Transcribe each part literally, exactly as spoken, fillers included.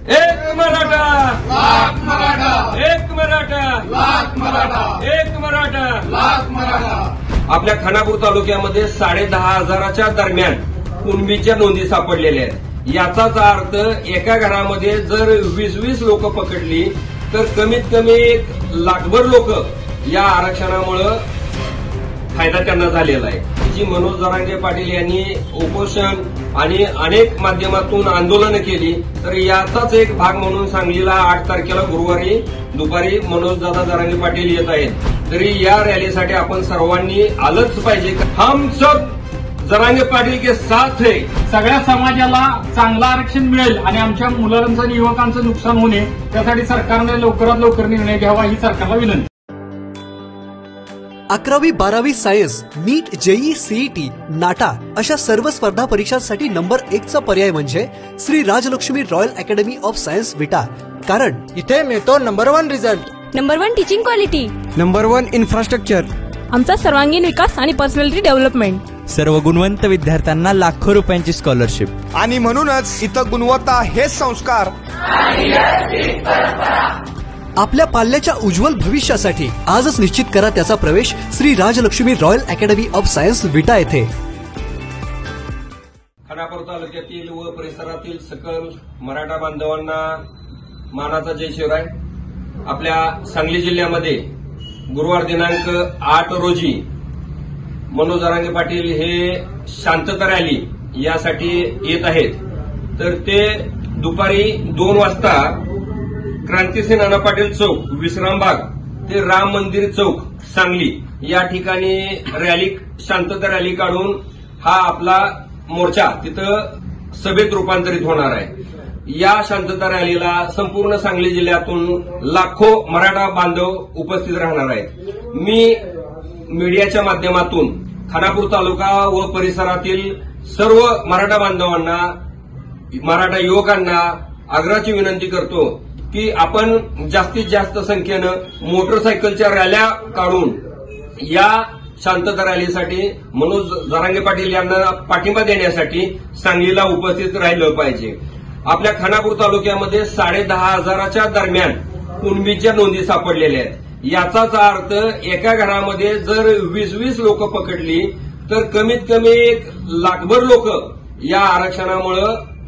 एक मराठा लाख मराठा, एक मराठा लाख मराठा, एक मराठा लाख मराठा। आपल्या खानापूर तालुक्यामध्ये साडे दहा हजाराच्या दरम्यान कुणबीच्या नोंदी सापडलेल्या आहेत। याचाच अर्थ एका घरामध्ये जर वीस वीस लोक पकडली तर कमीत कमी एक लाखभर लोक या आरक्षणामुळे फायदा त्यांना झालेला आहे। जी मनोज जरांगे पाटील यांनी उपोषण आणि अनेक माध्यमातून आंदोलन केली तर याचाच एक भाग म्हणून सांगलीला आठ तारखेला गुरुवारी दुपारी मनोज दादा जरांगे पाटील येत आहेत। तरी या रॅलीसाठी आपण सर्वांनी आलंच पाहिजे। हम सब जरांगे पाटील के साथ है। सगळ्या समाजाला चांगलं आरक्षण मिळेल आणि आमच्या मुलांचं आणि युवकांचं नुकसान होऊ नये त्यासाठी सरकारने लवकरात लवकर निर्णय घ्यावा ही सरकारला विनंती। अकरावी बारावी science, NEET, JEE, CET, NATA अशा सर्व स्पर्धा परीक्षांसाठी नंबर एक चा पर्याय म्हणजे Shri Rajlakshmi royal academy of science Vita. कारण इथे मिळतो number one result, number one teaching quality, number one infrastructure, आमचा सर्वांगीण विकास आणि पर्सनॅलिटी डेव्हलपमेंट, सर्व गुणवंत विद्यार्थ्यांना लाखो रुपयांची स्कॉलरशिप आणि म्हणूनच इथं गुणवत्ता हे संस्कार। आपल्या पाल्याच्या उज्ज्वल भविष्यासाठी आजच निश्चित करा त्याचा प्रवेश Shri Rajlakshmi royal academy of science Vita येथे। खानापूर तालुक्यातील व परिसरातील सकल मराठा बांधवांना मानाचा जय शिवराय। आपल्या सांगली जिल्ह्यामध्ये गुरुवार दिनांक आठ रोजी मनोज जरांगे पाटील हे शांतता रॅली यासाठी येत आहेत। तर ते दुपारी दोन वाजता क्रांतिसिंह नाना पाटील चौक विश्रामबाग ते राम मंदिर चौक सांगली या ठिकाणी रॅली शांतता रॅली काढून हा आपला मोर्चा तिथं सभेत रूपांतरित होणार आहे। या शांतता रॅलीला संपूर्ण सांगली जिल्ह्यातून लाखो मराठा बांधव उपस्थित राहणार आहेत। मी मीडियाच्या माध्यमातून खानापूर तालुका व परिसरातील सर्व मराठा बांधवांना, मराठा युवकांना आग्रहाची विनंती करतो की आपण जास्तीत जास्त संख्येनं मोटरसायकलच्या रॅल्या काढून या शांतता रॅलीसाठी मनोज जरांगे पाटील यांना पाठिंबा देण्यासाठी सांगलीला उपस्थित राहिलं पाहिजे। आपल्या खानापूर तालुक्यामध्ये साडे दहा हजाराच्या दरम्यान कुणबीच्या नोंदी सापडलेल्या आहेत। याचाच अर्थ एका घरामध्ये जर वीस वीस लोक पकडली तर कमीत कमी एक लाखभर लोक या आरक्षणामुळे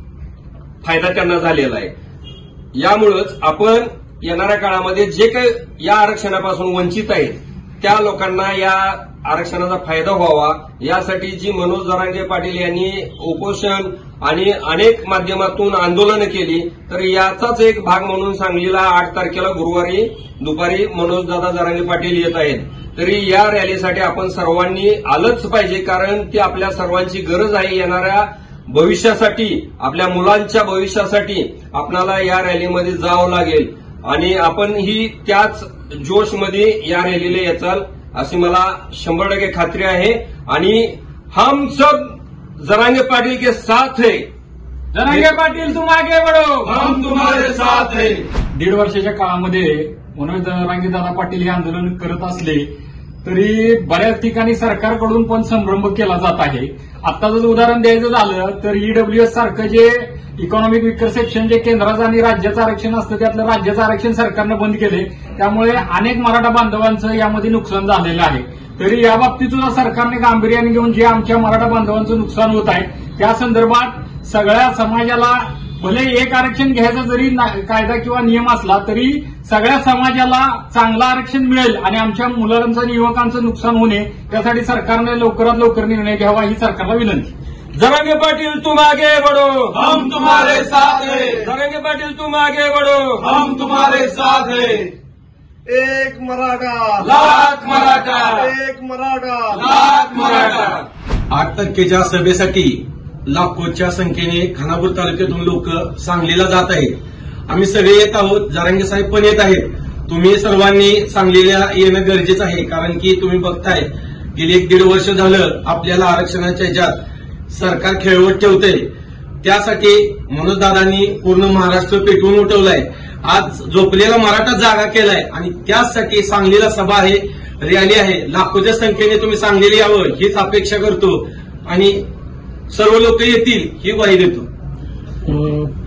फायदा त्यांना झालेला आहे। यामुळेच आपण येणाऱ्या काळामध्ये जे काही या आरक्षणापासून वंचित आहेत त्या लोकांना या आरक्षणाचा फायदा व्हावा यासाठी जी मनोज जरांगे पाटील यांनी उपोषण आणि अनेक माध्यमातून आंदोलन केली तर याचाच एक भाग म्हणून सांगलीला आठ तारखेला गुरुवारी दुपारी मनोज दादा जरांगे पाटील येत आहेत। तरी या रॅलीसाठी आपण सर्वांनी आलंच पाहिजे कारण ती आपल्या सर्वांची गरज आहे। येणाऱ्या भविष्यासाठी, आपल्या मुलांच्या भविष्यासाठी आपल्याला या रॅलीमध्ये जावं लागेल आणि आपण ही त्याच जोशमध्ये या रॅलीला येचाल अशी मला शंभर टक्के खात्री आहे। आणि हम सब जरांगे पाटील के साथ है। जरांगे पाटील तुम आगे बढ़ो, हम तुम्हारे साथ है। दीड वर्षाच्या काळामध्ये मनोज जरांगे दादा पाटील हे आंदोलन करत असले तरी बऱ्याच ठिकाणी सरकारकडून पण संभ्रम केला जात आहे। आता जर उदाहरण द्यायचं झालं तर ईडब्ल्यूएस सारखं जे इकॉनॉमिक विकर सेक्शन जे केंद्राचं आणि राज्याचं आरक्षण असतं त्यातलं राज्याचं आरक्षण सरकारनं बंद केले त्यामुळे अनेक मराठा बांधवांचं यामध्ये नुकसान झालेलं आहे। तरी या बाबतीत सुद्धा सरकारने गांभीर्याने घेऊन जे आमच्या मराठा बांधवांचं नुकसान होत आहे त्या संदर्भात सगळ्या समाजाला भले एक आरक्षण घ्यायचा जरी कायदा किंवा नियम असला तरी सगळ्या समाजाला चांगलं आरक्षण मिळेल आणि आमच्या मुलांचं आणि युवकांचं नुकसान होऊ नये त्यासाठी सरकारने लवकरात लवकर निर्णय घ्यावा ही सरकारला विनंती। जरांगे पाटील तुम आगे बढ़ो, हम तुम्हारे साथ है। जरांगे पाटील तुम आगे बढ़ो, हम तुम्हारे साथ है। एक मराठा, लाख मराठा, एक मराठा, लाख मराठा। आठ तारखेच्या सभेसाठी लाखोच्या संख्येने खानापूर तालुक्यातून लोक सांगलीला जात आहेत। आम्ही सगळे येत आहोत, जरांगे साहेब पण येत आहेत। तुम्ही सर्वांनी सांगलीला येणं गरजेचं आहे कारण की तुम्ही बघताय गेली एक दीड वर्ष झालं आपल्याला आरक्षणाच्या ह्याच्यात सरकार खेळवत ठेवतंय। त्यासाठी मनोज दादांनी पूर्ण महाराष्ट्र पेटवून उठवलाय। आज झोपलेला मराठा जागा केलाय आणि त्यासाठी सांगलीला सभा आहे, रॅली आहे। लाखोच्या संख्येने तुम्ही सांगलीला यावं हीच अपेक्षा करतो आणि सर्व लोक येतील ही ग्वाही देतो।